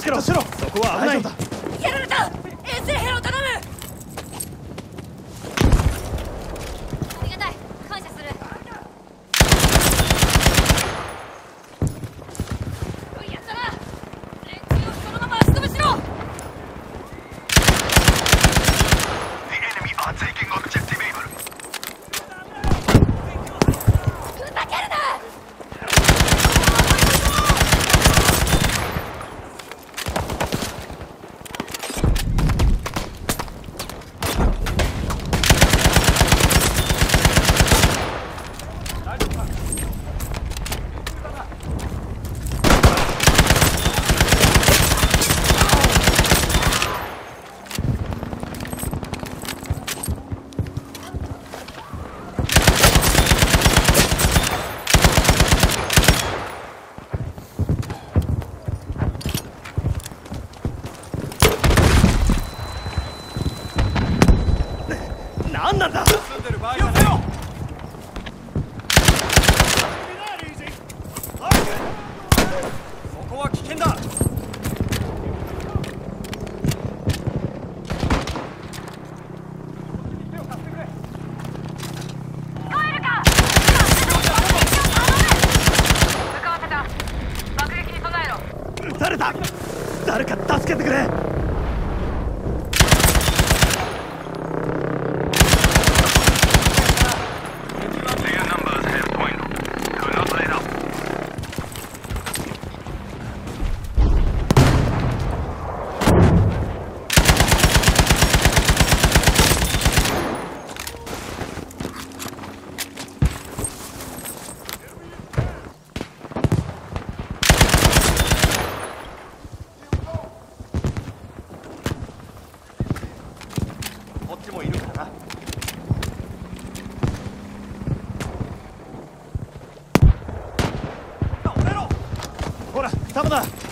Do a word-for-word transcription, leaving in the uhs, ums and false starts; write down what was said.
けろ。そこは危ない。 やられた。衛星ヘロ頼む。ありがたい。感謝する。やったな。連中をそのまま足止めしろ。 The enemy are taking objective Able. ふざけるな。 何なんだ。 住んでる場合じゃない。そこは危険だ。 撃たれた。誰か助けてくれ。 こっちもいるからな。 ほら、弾だ。